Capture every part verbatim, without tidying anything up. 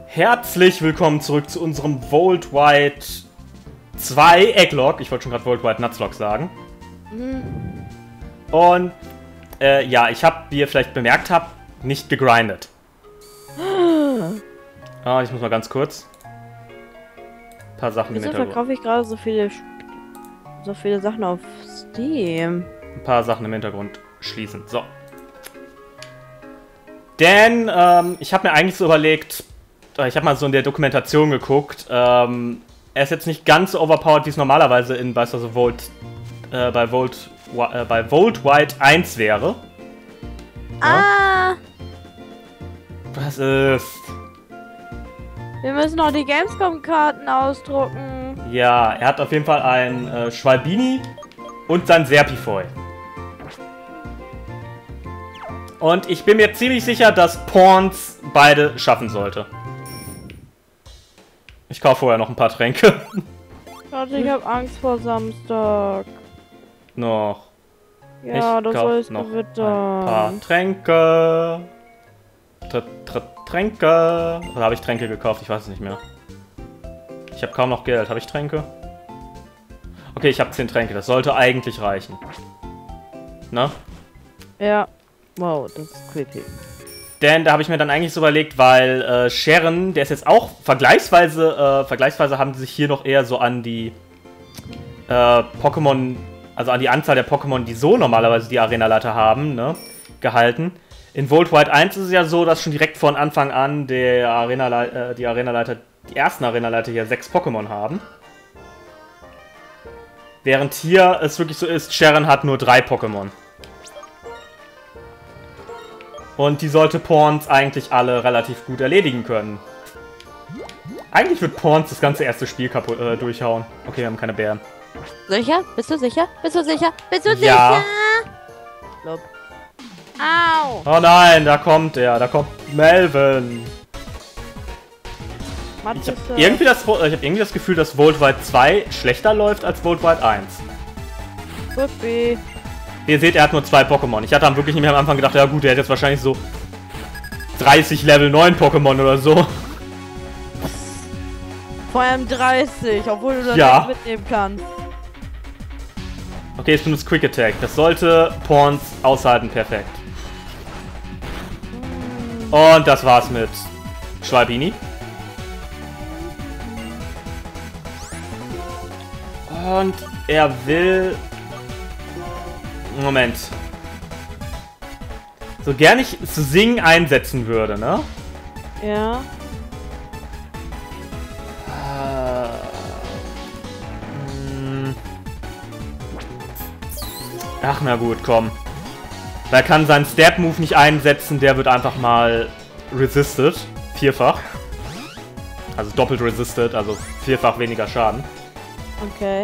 Herzlich willkommen zurück zu unserem Volt White zwei Egglog. Ich wollte schon gerade Volt White Nuzlocke sagen. Mhm. Und äh, ja, ich habe, wie ihr vielleicht bemerkt habt, nicht gegrindet. Ah, ich muss mal ganz kurz ein paar Sachen im Wieso Hintergrund. verkaufe ich gerade so viele so viele Sachen auf Steam? Ein paar Sachen im Hintergrund schließen. So. Denn ähm, ich habe mir eigentlich so überlegt, ich habe mal so in der Dokumentation geguckt, ähm, er ist jetzt nicht ganz so overpowered, wie es normalerweise in weißt du, Volt, äh, bei, Volt, äh, bei Volt White eins wäre. Ah! Ja? Was ist? Wir müssen noch die Gamescom-Karten ausdrucken. Ja, er hat auf jeden Fall ein äh, Schwalbini und sein Serpifoy. Und ich bin mir ziemlich sicher, dass Pawns beide schaffen sollte. Ich kaufe vorher noch ein paar Tränke. Warte, ich habe Angst vor Samstag. Noch. Ja, ich das kauf sollst noch du bitte. ein paar Tränke. Tr Tr Tränke. Oder habe ich Tränke gekauft? Ich weiß es nicht mehr. Ich habe kaum noch Geld. Habe ich Tränke? Okay, ich habe zehn Tränke. Das sollte eigentlich reichen. Ne? Ja. Wow, das ist creepy. Denn da habe ich mir dann eigentlich so überlegt, weil äh, Sharon, der ist jetzt auch vergleichsweise, äh, vergleichsweise haben sie sich hier noch eher so an die äh, Pokémon, also an die Anzahl der Pokémon, die so normalerweise die Arenaleiter haben, ne, gehalten. In Volt White eins ist es ja so, dass schon direkt von Anfang an der Arenale äh, die Arenaleiter, die ersten Arenaleiter hier sechs Pokémon haben. Während hier es wirklich so ist, Sharon hat nur drei Pokémon. Und die sollte Pawns eigentlich alle relativ gut erledigen können. Eigentlich wird Pawns das ganze erste Spiel kaputt äh, durchhauen. Okay, wir haben keine Bären. Sicher? Bist du sicher? Bist du sicher? Bist du Ja. sicher? Lob. Au! Oh nein, da kommt er. Da kommt Melvin. Ich habe irgendwie, das, ich hab irgendwie das Gefühl, dass Volt White zwei schlechter läuft als Volt White eins. Puppy. Wie ihr seht, er hat nur zwei Pokémon. Ich hatte am wirklich nicht mehr am Anfang gedacht, ja gut, er hat jetzt wahrscheinlich so dreißig Level neun Pokémon oder so. Vor allem dreißig, obwohl du das Ja. nicht mitnehmen kannst. Okay, jetzt benutzt Quick Attack. Das sollte Pawns aushalten, perfekt. Und das war's mit Schwalbini. Und er will... Moment. So gern ich zu singen einsetzen würde, ne? Ja. Äh, hm. Ach, na gut, komm. Er kann seinen Stab-Move nicht einsetzen, der wird einfach mal resisted. Vierfach. Also doppelt resisted, also vierfach weniger Schaden. Okay.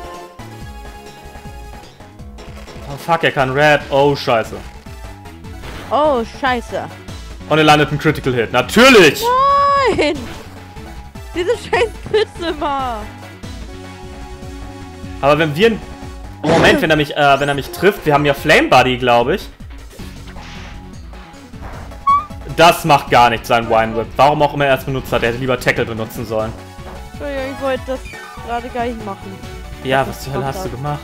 Oh fuck, er kann Red. Oh, scheiße. Oh, scheiße. Und er landet einen Critical Hit. Natürlich! Nein! Diese scheiß Pütze immer. Aber wenn wir... Moment, wenn er mich, äh, wenn er mich trifft, wir haben ja Flame Buddy, glaube ich. Das macht gar nichts, sein Wine Whip. Warum auch immer er es benutzt hat. Er hätte lieber Tackle benutzen sollen. Entschuldigung, ich wollte das gerade gar nicht machen. Ja, was zur Hölle hast du gemacht?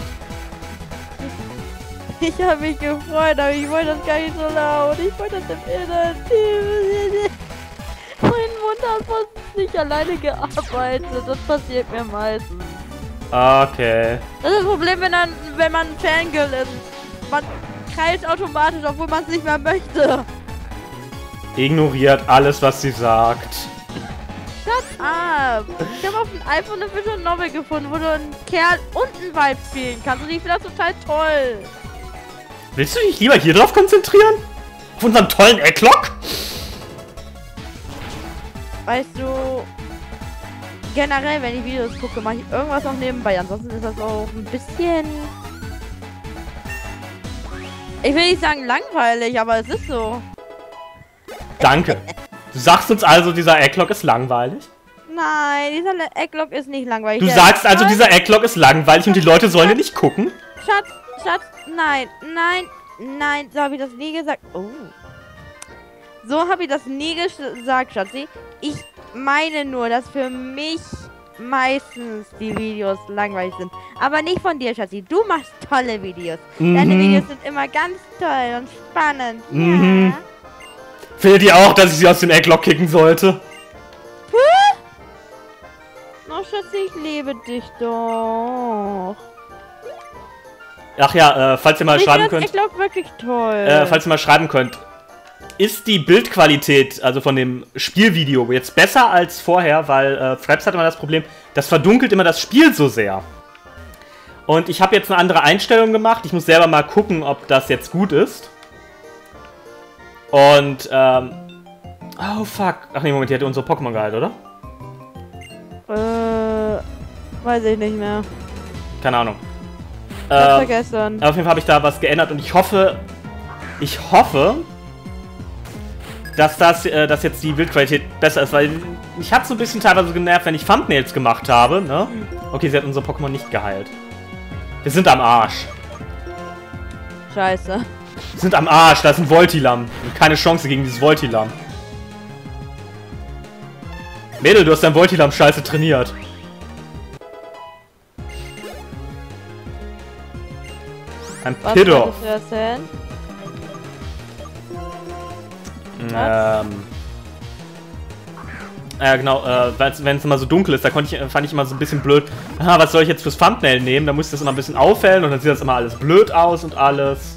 Ich habe mich gefreut, aber ich wollte das gar nicht so laut. Ich wollte das im Inneren. Mein Mund hat fast nicht alleine gearbeitet. Das passiert mir meistens. Okay. Das ist das Problem, wenn, dann, wenn man ein Fangirl ist. Man kreischt automatisch, obwohl man es nicht mehr möchte. Ignoriert alles, was sie sagt. Shut up! Ich habe auf dem iPhone eine Visual Novel gefunden, wo du einen Kerl und einen Vibe spielen kannst. Und ich finde das total toll. Willst du dich lieber hier drauf konzentrieren? Auf unseren tollen Egglog? Weißt du, generell, wenn ich Videos gucke, mache ich irgendwas noch nebenbei. Ansonsten ist das auch ein bisschen... Ich will nicht sagen langweilig, aber es ist so. Danke. Du sagst uns also, dieser Egglog ist langweilig? Nein, dieser Egglog ist nicht langweilig. Du Der sagst ist also, toll. dieser Egglog ist langweilig und die Leute sollen den nicht gucken? Schatz, Schatz, nein, nein, nein, so habe ich das nie gesagt. Oh. So habe ich das nie gesagt, Schatzi. Ich meine nur, dass für mich meistens die Videos langweilig sind. Aber nicht von dir, Schatzi. Du machst tolle Videos. Mhm. Deine Videos sind immer ganz toll und spannend. Mhm. Ja. Findet ihr auch, dass ich sie aus dem Egglock kicken sollte? Oh, Schatzi, ich liebe dich doch. Ach ja, äh, falls ihr mal ich schreiben finde das könnt. Egglock wirklich toll. Äh, falls ihr mal schreiben könnt. Ist die Bildqualität, also von dem Spielvideo, jetzt besser als vorher, weil äh, Fraps hat immer das Problem, das verdunkelt immer das Spiel so sehr. Und ich habe jetzt eine andere Einstellung gemacht. Ich muss selber mal gucken, ob das jetzt gut ist. Und, ähm... oh, fuck. Ach nee, Moment, die hat unsere Pokémon geheilt, oder? Äh... Weiß ich nicht mehr. Keine Ahnung. Ich hab's Äh, vergessen. auf jeden Fall habe ich da was geändert und ich hoffe... Ich hoffe... dass das, äh, dass jetzt die Bildqualität besser ist, weil mich hat so ein bisschen teilweise genervt, wenn ich Thumbnails gemacht habe, ne? Okay, sie hat unser Pokémon nicht geheilt. Wir sind am Arsch. Scheiße. Wir sind am Arsch, da ist ein Voltilam. Keine Chance gegen dieses Voltilam. Mädel, du hast dein Voltilam scheiße trainiert. Ein Was Piddoff. wolltest du erzählen? Ähm. Ja, genau, äh, wenn es immer so dunkel ist, da konnte ich, fand ich immer so ein bisschen blöd. Aha, was soll ich jetzt fürs Thumbnail nehmen? Da muss ich das immer ein bisschen aufhellen und dann sieht das immer alles blöd aus und alles.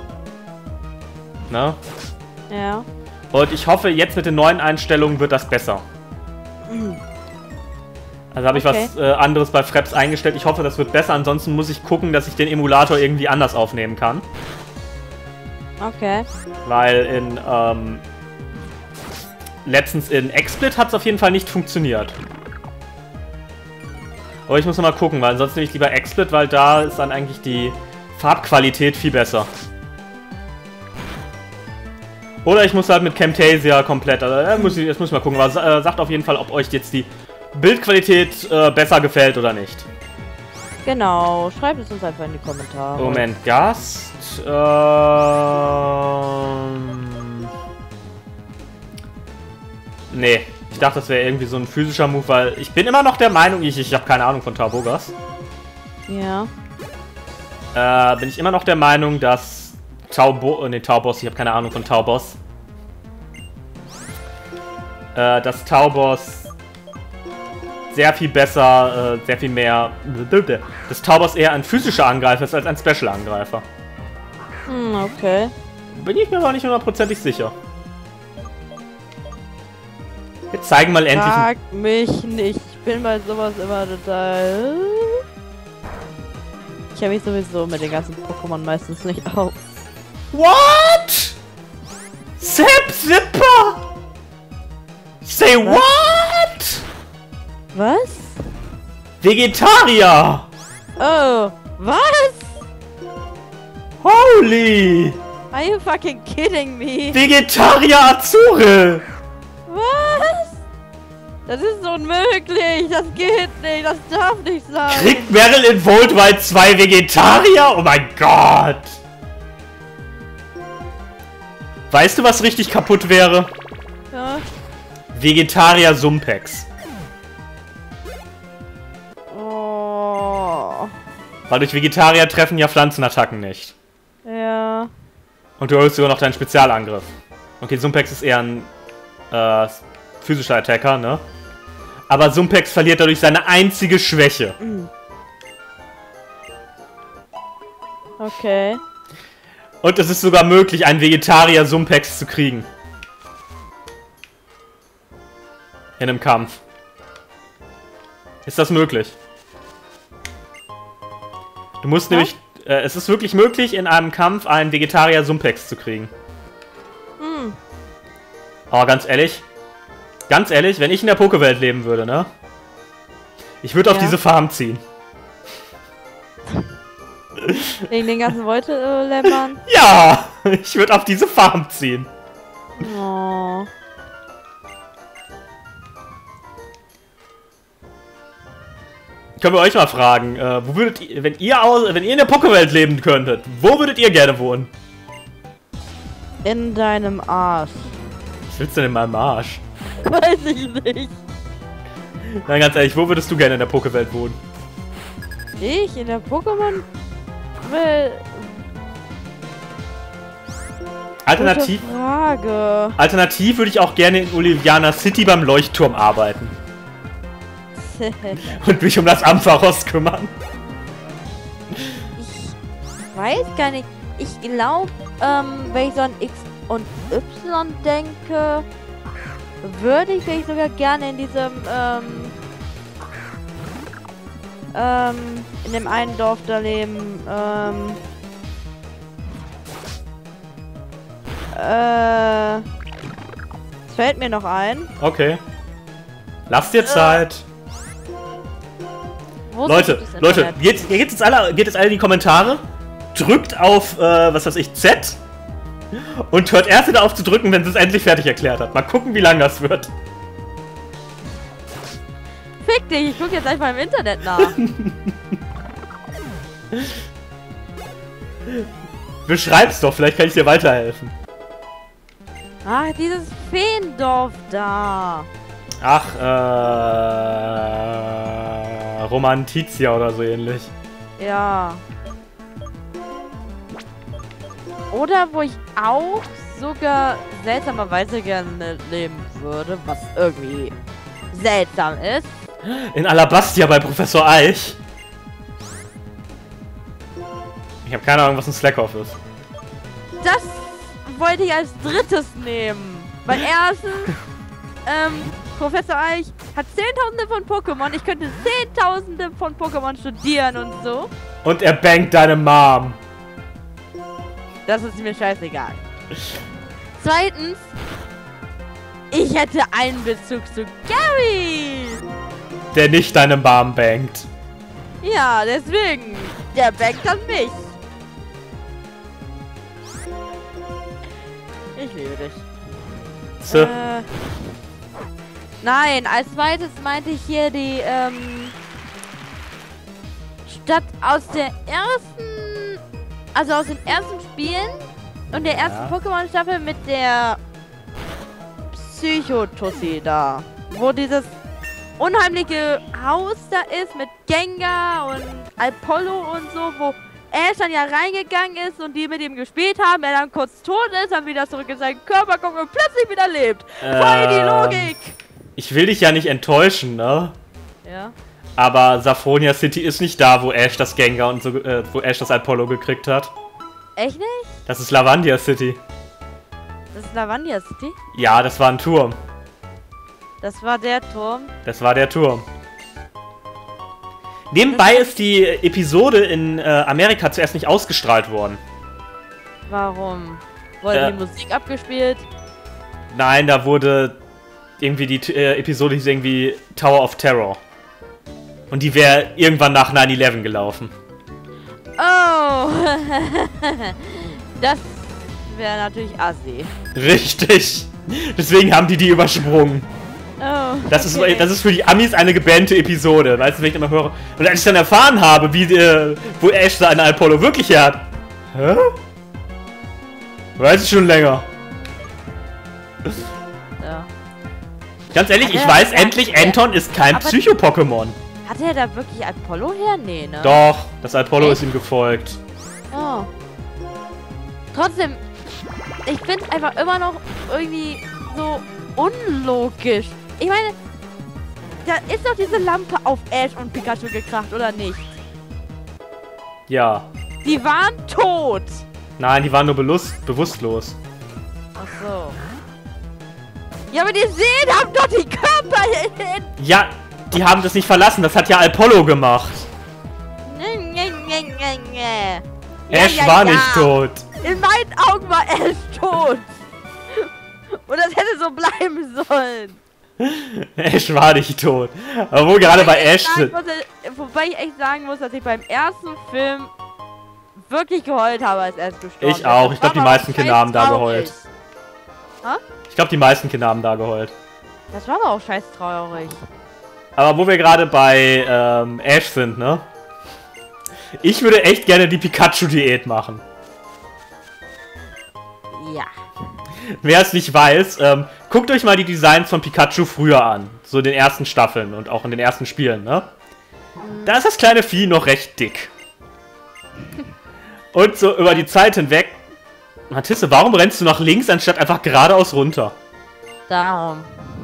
Ne? Ja. Und ich hoffe, jetzt mit den neuen Einstellungen wird das besser. Also habe ich Okay. was äh, anderes bei Fraps eingestellt. Ich hoffe, das wird besser. Ansonsten muss ich gucken, dass ich den Emulator irgendwie anders aufnehmen kann. Okay. Weil in, ähm, letztens in XSplit hat es auf jeden Fall nicht funktioniert. Aber ich muss noch mal gucken, weil ansonsten nehme ich lieber XSplit, weil da ist dann eigentlich die Farbqualität viel besser. Oder ich muss halt mit Camtasia komplett, also äh, muss ich, jetzt muss ich mal gucken, aber äh, sagt auf jeden Fall, ob euch jetzt die Bildqualität äh, besser gefällt oder nicht. Genau. Schreibt es uns einfach in die Kommentare. Moment, Gast. Ähm. Nee, ich dachte, das wäre irgendwie so ein physischer Move, weil ich bin immer noch der Meinung, ich, ich habe keine Ahnung von Tarbogas. Ja. Äh, bin ich immer noch der Meinung, dass Taubo, äh, nee, Taubos, ich habe keine Ahnung von Taubos. Äh, dass Taubos sehr viel besser, äh, sehr viel mehr, dass Taubos eher ein physischer Angreifer ist als ein Special-Angreifer. Hm, okay. Bin ich mir aber nicht hundertprozentig sicher. Wir zeigen mal endlich... Frag mich nicht. Ich bin bei sowas immer total... Ich habe mich sowieso mit den ganzen Pokémon meistens nicht auf. What? Zip Zipper? Say Was? what? Was? Vegetarier! Oh, was? Holy! Are you fucking kidding me? Vegetarier Azuril! Was? Das ist unmöglich. Das geht nicht. Das darf nicht sein. Kriegt Meryl in Volt Wild zwei Vegetarier? Oh mein Gott! Weißt du, was richtig kaputt wäre? Ja. Vegetarier Sumpex. Oh. Weil durch Vegetarier treffen ja Pflanzenattacken nicht. Ja. Und du holst sogar noch deinen Spezialangriff. Okay, Sumpex ist eher ein äh, physischer Attacker, ne? Aber Sumpex verliert dadurch seine einzige Schwäche. Okay. Und es ist sogar möglich, einen Vegetarier Sumpex zu kriegen. In einem Kampf. Ist das möglich? Du musst Ja? nämlich... Äh, es ist wirklich möglich, in einem Kampf einen Vegetarier Sumpex zu kriegen. Hm. Aber ganz ehrlich... Ganz ehrlich, wenn ich in der Pokewelt leben würde, ne? Ich würde auf Ja. diese Farm ziehen. Wegen den ganzen Beutelämmern. Ja! Ich würde auf diese Farm ziehen. Oh. Können wir euch mal fragen, äh, wo würdet ihr, wenn ihr aus, wenn ihr in der Pokewelt leben könntet, wo würdet ihr gerne wohnen? In deinem Arsch. Was willst du denn in meinem Arsch? Weiß ich nicht. Nein, ganz ehrlich, wo würdest du gerne in der Pokewelt wohnen? Ich in der Pokémon? Well, Alternativ, gute Frage. alternativ würde ich auch gerne in Oliviana City beim Leuchtturm arbeiten. Und mich um das Ampharos kümmern. Ich weiß gar nicht. Ich glaube, ähm, wenn ich so an X und Y denke, würde ich vielleicht sogar gerne in diesem, ähm, ähm, in dem einen Dorf da leben, ähm, äh, es fällt mir noch ein. Okay. Lasst dir Zeit. Wo Leute, ist das Leute, Internet? geht, geht, jetzt alle, geht jetzt alle in die Kommentare. Drückt auf, äh, was weiß ich, Z. Und hört erst wieder auf zu drücken, wenn sie es endlich fertig erklärt hat. Mal gucken, wie lang das wird. Fick dich, ich guck jetzt einfach im Internet nach. Beschreib's doch, vielleicht kann ich dir weiterhelfen. Ach, dieses Feendorf da. Ach, äh... Romantizia oder so ähnlich. Ja. Oder wo ich auch sogar seltsamerweise gerne leben würde, was irgendwie seltsam ist. In Alabastia bei Professor Eich. Ich habe keine Ahnung, was ein Slackoff ist. Das wollte ich als drittes nehmen. Weil erstens, ähm, Professor Eich hat Zehntausende von Pokémon. Ich könnte Zehntausende von Pokémon studieren und so. Und er bangt deine Mom. Das ist mir scheißegal. Zweitens, ich hätte einen Bezug zu Gary. Der nicht deine Mom bangt. Ja, deswegen. Der bangt an mich. Ich liebe dich. So. Äh, nein, als zweites meinte ich hier die ähm, Stadt aus der ersten, also aus den ersten Spielen und der ersten Ja. Pokémon-Staffel mit der Psychotussi da, wo dieses unheimliche Haus da ist mit Gengar und Apollo und so, wo Ash dann ja reingegangen ist und die mit ihm gespielt haben, er dann kurz tot ist, dann wieder zurück in seinen Körper kommt und plötzlich wieder lebt. Voll die Ähm, Logik! Ich will dich ja nicht enttäuschen, ne? Ja. Aber Saphonia City ist nicht da, wo Ash das Gengar und so, äh, wo Ash das Apollo gekriegt hat. Echt nicht? Das ist Lavandia City. Das ist Lavandia City? Ja, das war ein Turm. Das war der Turm. Das war der Turm. Nebenbei ist die Episode in äh, Amerika zuerst nicht ausgestrahlt worden. Warum? Wurde Äh. die Musik abgespielt? Nein, da wurde irgendwie die äh, Episode hieß irgendwie Tower of Terror. Und die wäre irgendwann nach nine eleven gelaufen. Oh! Das wäre natürlich assi. Richtig. Deswegen haben die die übersprungen. Oh, Das ist, okay. das ist für die Amis eine gebannte Episode. Weißt du, wenn ich immer höre. Und als ich dann erfahren habe, wie äh, wo Ash seine Apollo wirklich her hat. Hä? Weiß ich schon länger. Ja. Ganz ehrlich, Hat ich er- weiß ja, endlich, ja. Anton ist kein Aber- Psycho-Pokémon. Hat er da wirklich Apollo her? Nee, ne? Doch, das Apollo Echt? ist ihm gefolgt. Oh. Trotzdem, ich finde es einfach immer noch irgendwie so unlogisch. Ich meine, da ist doch diese Lampe auf Ash und Pikachu gekracht, oder nicht? Ja. Die waren tot. Nein, die waren nur belust, bewusstlos. Ach so. Ja, aber die Seelen haben doch die Körper hin. Ja, die haben das nicht verlassen. Das hat ja Apollo gemacht. Nee, nee, nee, nee, nee. Ash Ja, ja, war ja. nicht tot. In meinen Augen war Ash tot. Und das hätte so bleiben sollen. Ash war nicht tot. Aber wo gerade bei Wobei ich Ash sagen sind. muss, äh, Wobei ich echt sagen muss, dass ich beim ersten Film wirklich geheult habe, als er gestorben ist. Ich auch. Das Ich glaube, die war aber meisten auch Kinder haben da scheiß geheult. traurig. Ich glaube, die meisten Kinder haben da geheult. Das war aber auch scheiß traurig. Aber wo wir gerade bei ähm, Ash sind, ne? Ich würde echt gerne die Pikachu-Diät machen. Ja. Wer es nicht weiß, ähm, guckt euch mal die Designs von Pikachu früher an. So in den ersten Staffeln und auch in den ersten Spielen, ne? Da ist das kleine Vieh noch recht dick. Und so über die Zeit hinweg... Matisse, warum rennst du nach links, anstatt einfach geradeaus runter? Darum.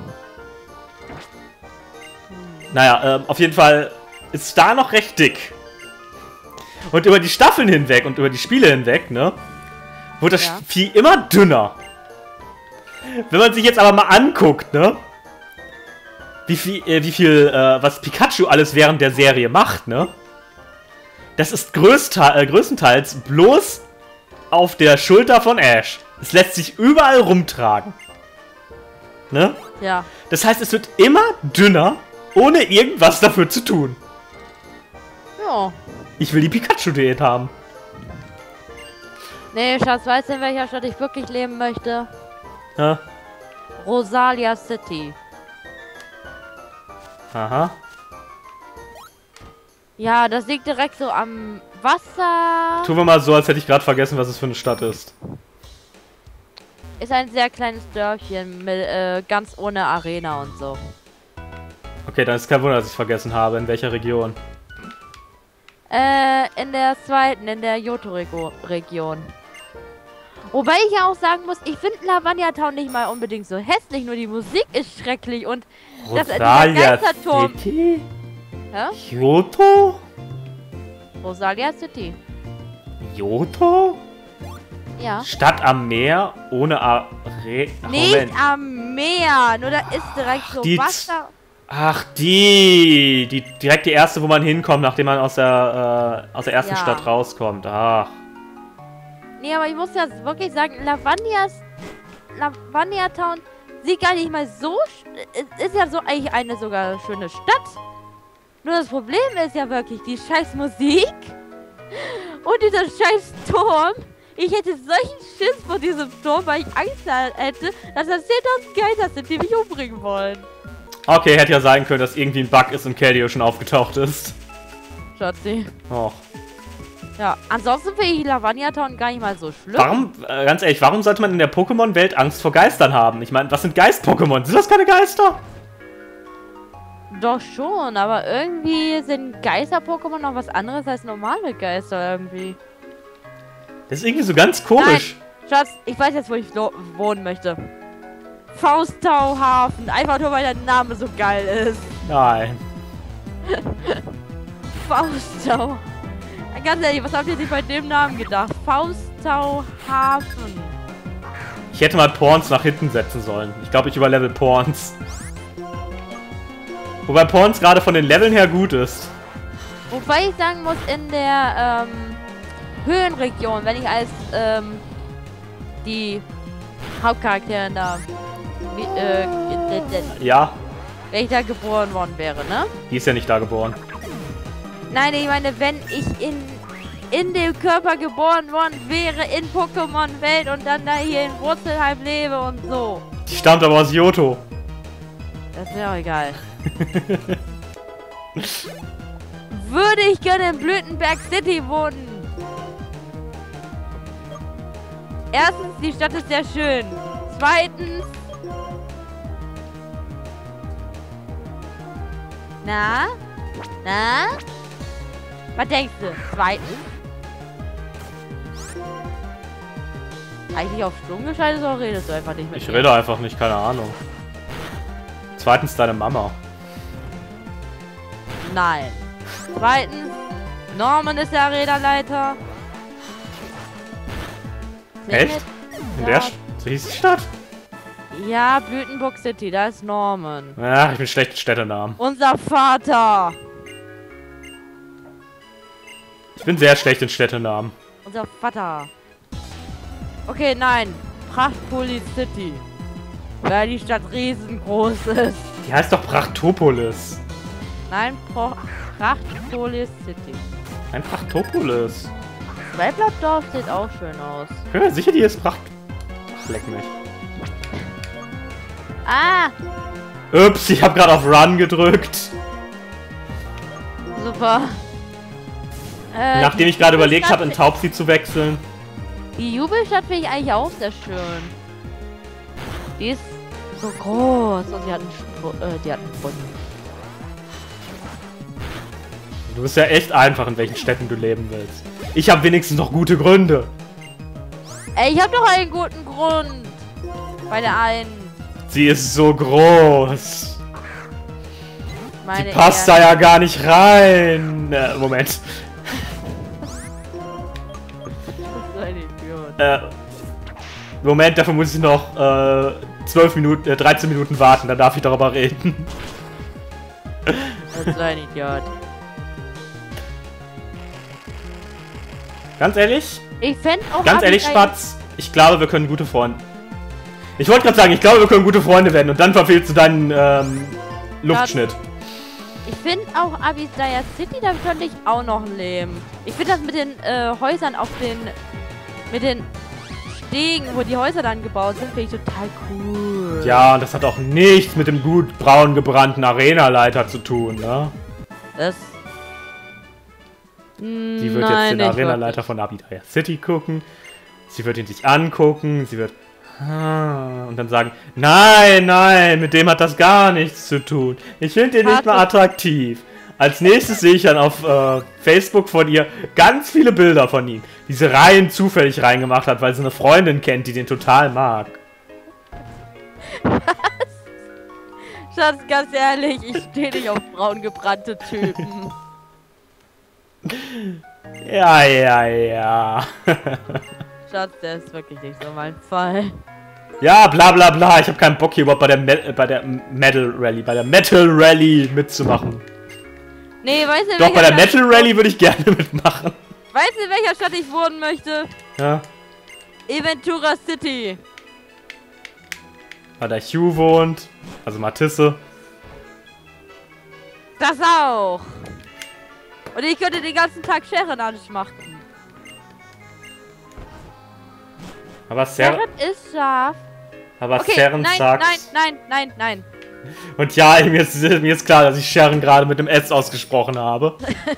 Naja, ähm, auf jeden Fall ist da noch recht dick. Und über die Staffeln hinweg und über die Spiele hinweg, ne? Wurde das Ja. Vieh immer dünner. Wenn man sich jetzt aber mal anguckt, ne? Wie viel, äh, wie viel äh, was Pikachu alles während der Serie macht, ne? Das ist größte, äh, größtenteils bloß auf der Schulter von Ash. Es lässt sich überall rumtragen. Ne? Ja. Das heißt, es wird immer dünner, ohne irgendwas dafür zu tun. Ja. Ich will die Pikachu-Diät haben. Nee, Schatz, weißt du, in welcher Stadt ich wirklich leben möchte? Ja. Rosalia City. Aha. Ja, das liegt direkt so am Wasser. Tun wir mal so, als hätte ich gerade vergessen, was es für eine Stadt ist. Ist ein sehr kleines Dörfchen mit äh, ganz ohne Arena und so. Okay, dann ist kein Wunder, dass ich vergessen habe. In welcher Region? Äh, in der zweiten, in der Johto-Region. Wobei ich ja auch sagen muss, ich finde Lavania Town nicht mal unbedingt so hässlich, nur die Musik ist schrecklich und das, dieser Rosalia Geisterturm. City? Hä? Johto? Rosalia City. Johto? Ja. Stadt am Meer ohne Are... Nicht am Meer, nur da ist direkt so die Wasser. Ach, die. Die direkt die erste, wo man hinkommt, nachdem man aus der, äh, aus der ersten Ja. Stadt rauskommt. Ach. Nee, aber ich muss ja wirklich sagen, Lavanias, Lavania Town sieht gar nicht mal so... sch- Ist ja so eigentlich eine sogar schöne Stadt. Nur das Problem ist ja wirklich die scheiß Musik und dieser scheiß Turm. Ich hätte solchen Schiss vor diesem Turm, weil ich Angst hätte, dass das zehntausend Geister sind, die mich umbringen wollen. Okay, hätte ja sein können, dass irgendwie ein Bug ist und Keldeo schon aufgetaucht ist. Schatzi. Och. Ja, ansonsten finde ich Lavania Town gar nicht mal so schlimm. Warum, äh, ganz ehrlich, warum sollte man in der Pokémon-Welt Angst vor Geistern haben? Ich meine, was sind Geist-Pokémon? Sind das keine Geister? Doch schon, aber irgendwie sind Geister-Pokémon noch was anderes als normale Geister irgendwie. Das ist irgendwie so ganz komisch. Nein, Schatz, ich weiß jetzt, wo ich wohnen möchte. Faustauhafen. Einfach nur, weil der Name so geil ist. Nein. Faustau. Ganz ehrlich, was habt ihr sich bei dem Namen gedacht? Faustauhafen. Ich hätte mal Porns nach hinten setzen sollen. Ich glaube, ich überlevel Porns. Wobei Porns gerade von den Leveln her gut ist. Wobei ich sagen muss, in der ähm, Höhenregion, wenn ich als ähm, die Hauptcharakterin da, wie, äh, Ja, wenn ich da geboren worden wäre, ne? die ist ja nicht da geboren. Nein, ich meine, wenn ich in, in dem Körper geboren worden wäre, in Pokémon-Welt und dann da hier in Wurzelheim lebe und so. Die stammt aber aus Johto. Das wäre auch egal. Würde ich gerne in Blütenberg City wohnen. Erstens, die Stadt ist sehr schön. Zweitens... Na? Na? Was denkst du? Zweitens? Eigentlich auf Stumm geschaltet oder redest du einfach nicht mit Ich mir? rede einfach nicht, keine Ahnung. Zweitens deine Mama. Nein. Zweitens, Norman ist der Räderleiter. Echt? In der Ja. St So hieß die Stadt? Ja, Blütenburg City, da ist Norman. Ach, ich bin schlecht in Städtenamen. Unser Vater. Ich bin sehr schlecht in Städtenamen. Unser Vater. Okay, nein. Prachtpolis City. Weil die Stadt riesengroß ist. Die heißt doch Prachtopolis. Nein, Pro Prachtpolis City. Ein Prachtopolis. Zweiblattdorf sieht auch schön aus. Ja, sicher, die ist Pracht... Ach, leck mich. Ah, Ups, ich habe gerade auf Run gedrückt. super. Äh, Nachdem ich gerade die überlegt habe, in Jubelstadt- Taubsi zu wechseln. Die Jubelstadt finde ich eigentlich auch sehr schön. Die ist so groß und die hatten, Spr äh, die hatten Brunnen. Du bist ja echt einfach, in welchen Städten du leben willst. Ich habe wenigstens noch gute Gründe. Ey, ich habe doch einen guten Grund. Bei der einen. Sie ist so groß. Meine Die passt da ja gar nicht rein. Äh, Moment. So ein Idiot. Äh, Moment, dafür muss ich noch äh, zwölf Minuten, äh, dreizehn Minuten warten, dann darf ich darüber reden. Das ist so ein Idiot. Ganz ehrlich? Ich fände auch... Ganz ehrlich, Spatz, ich glaube, wir können gute Freunde... Ich wollte gerade sagen, ich glaube, wir können gute Freunde werden und dann verfehlst du deinen ähm, Luftschnitt. Ich finde auch Abisaya City, da könnte ich auch noch leben. Ich finde das mit den äh, Häusern auf den... mit den Stegen, wo die Häuser dann gebaut sind, finde ich total cool. Ja, das hat auch nichts mit dem gut braun gebrannten Arenaleiter zu tun, ne? Das... Sie wird jetzt den Arenaleiter von Abisaya City gucken. Sie wird ihn sich angucken. Sie wird... Und dann sagen, nein, nein, mit dem hat das gar nichts zu tun. Ich finde ihn nicht mehr attraktiv. Als nächstes sehe ich dann auf äh, Facebook von ihr ganz viele Bilder von ihm, die sie rein zufällig reingemacht hat, weil sie eine Freundin kennt, die den total mag. Was? Schatz, ganz ehrlich, ich stehe nicht auf braun gebrannte Typen. Ja, ja, ja. Schatz, der ist wirklich nicht so mein Fall. Ja, bla bla bla. Ich habe keinen Bock hier überhaupt bei der, Me bei der Metal Rally, bei der Metal Rally mitzumachen. Nee, weißt du, Doch, bei der Metal Rally würde ich gerne mitmachen. Weißt du, in welcher Stadt ich wohnen möchte? Ja. Eventura City. Weil da Hugh wohnt, also Matisse. Das auch. Und ich könnte den ganzen Tag Sharon anschmachten. Aber Sharon ist scharf. Aber okay, Sharon nein, sagt... nein, nein, nein, nein. Und ja, mir ist, mir ist klar, dass ich Sharon gerade mit dem S ausgesprochen habe.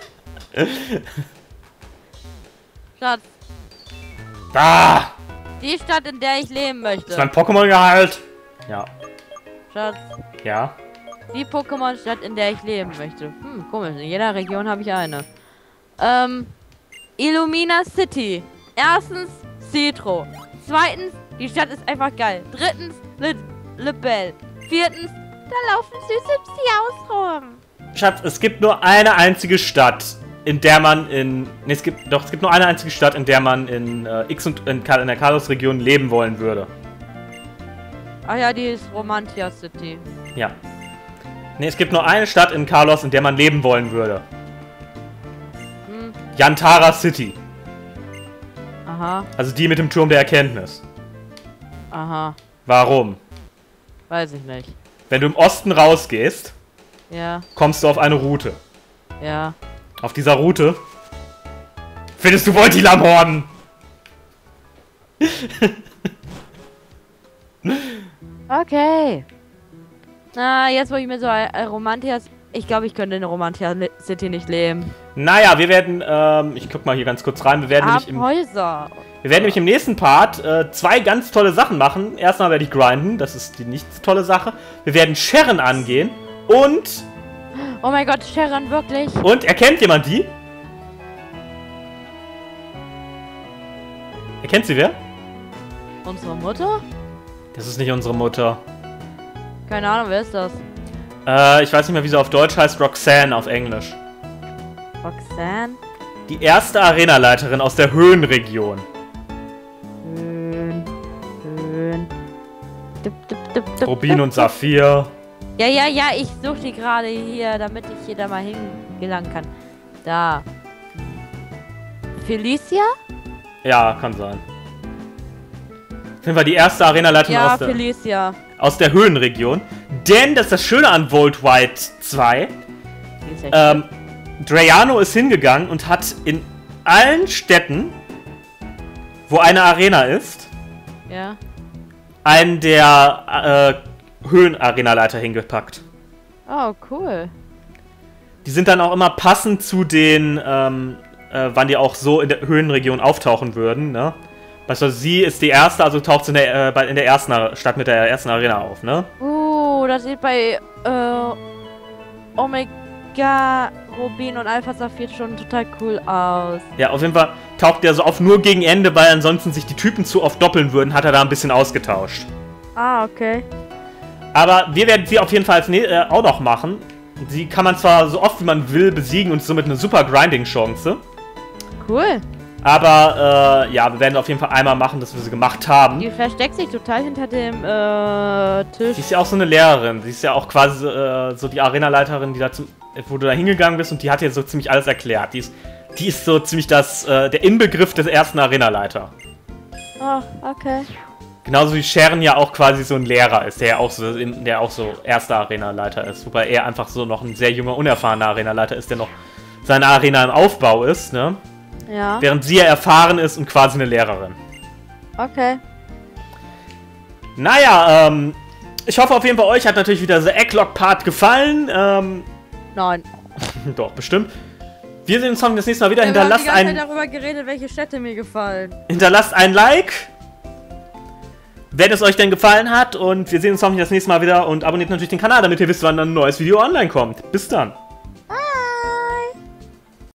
Schatz. Da! Die Stadt, in der ich leben möchte. Ist mein Pokémon-Gehalt? Ja. Schatz. Ja. Die Pokémon-Stadt, in der ich leben möchte. Hm, komisch. In jeder Region habe ich eine. Ähm, Illumina City. Erstens, Citro. Zweitens, die Stadt ist einfach geil. Drittens, Le Lebel. Viertens, da laufen süße Psiaus rum. Schatz, es gibt nur eine einzige Stadt, in der man in... Ne, es gibt... Doch, es gibt nur eine einzige Stadt, in der man in äh, X und in, in der Kalos-Region leben wollen würde. Ach ja, die ist Romantia City. Ja. Ne, es gibt nur eine Stadt in Kalos, in der man leben wollen würde. Hm. Yantara City. Aha. Also die mit dem Turm der Erkenntnis. Aha. Warum? Weiß ich nicht. Wenn du im Osten rausgehst, ja, kommst du auf eine Route. Ja. Auf dieser Route findest du Voltilam-Horden. Okay. Na, jetzt wo ich mir so äh, Romantia... Ich glaube, ich könnte in Romantia City nicht leben. Naja, wir werden, ähm, ich guck mal hier ganz kurz rein. Wir werden, nämlich im, Häuser. wir werden nämlich im nächsten Part äh, zwei ganz tolle Sachen machen. Erstmal werde ich grinden, das ist die nicht so tolle Sache. Wir werden Sharon angehen und... Oh mein Gott, Sharon, wirklich? Und, erkennt jemand die? Erkennt sie wer? Unsere Mutter? Das ist nicht unsere Mutter. Keine Ahnung, wer ist das? Äh, ich weiß nicht mehr, wie sie auf Deutsch heißt. Roxanne auf Englisch. Roxanne? Die erste Arenaleiterin aus der Höhenregion. Höhen. Höhen. Dip, dip, dip, dip, Rubin und Saphir. Ja, ja, ja, ich suche die gerade hier, damit ich hier da mal hingelangen kann. Da. Felicia? Ja, kann sein. Auf jeden Fall die erste Arenaleiterin ja, aus der... Felicia. aus der Höhenregion. Denn, das ist das Schöne an Volt White zwei, ähm, Drayano ist hingegangen und hat in allen Städten, wo eine Arena ist, ja, einen der äh, Höhenarenaleiter hingepackt. Oh, cool. Die sind dann auch immer passend zu den, ähm, äh, wann die auch so in der Höhenregion auftauchen würden, ne? Weißt du, sie ist die erste, also taucht sie in der, äh, bei- in der ersten Ar- Stadt mit der ersten Arena auf, ne? Uh, das sieht bei äh, Omega, Rubin und Alpha Saphir schon total cool aus. Ja, auf jeden Fall taucht der so auf nur gegen Ende, weil ansonsten sich die Typen zu oft doppeln würden, hat er da ein bisschen ausgetauscht. Ah, okay. Aber wir werden sie auf jeden Fall als ne äh, auch noch machen. Sie kann man zwar so oft wie man will besiegen und somit eine super Grinding-Chance. Cool. Aber, äh, ja, wir werden auf jeden Fall einmal machen, dass wir sie gemacht haben. Die versteckt sich total hinter dem äh, Tisch. Sie ist ja auch so eine Lehrerin. Sie ist ja auch quasi äh, so die Arenaleiterin, die da zum, wo du da hingegangen bist und die hat dir so ziemlich alles erklärt. Die ist, die ist so ziemlich das, äh, der Inbegriff des ersten Arenaleiter. Oh, okay. Genauso wie Sharon ja auch quasi so ein Lehrer ist, der ja auch so, der auch so erster Arenaleiter ist. Wobei er einfach so noch ein sehr junger, unerfahrener Arenaleiter ist, der noch seine Arena im Aufbau ist, ne? Ja. Während sie ja erfahren ist und quasi eine Lehrerin. Okay. Naja, ähm, ich hoffe auf jeden Fall, euch hat natürlich wieder der Egglock-Part gefallen. Ähm, Nein. doch, bestimmt. Wir sehen uns hoffentlich das nächste Mal wieder. Wir haben die Hinterlasst ganze ein, Zeit darüber geredet, welche Städte mir gefallen. hinterlasst ein Like, wenn es euch denn gefallen hat. Und wir sehen uns hoffentlich das nächste Mal wieder. Und abonniert natürlich den Kanal, damit ihr wisst, wann ein neues Video online kommt. Bis dann.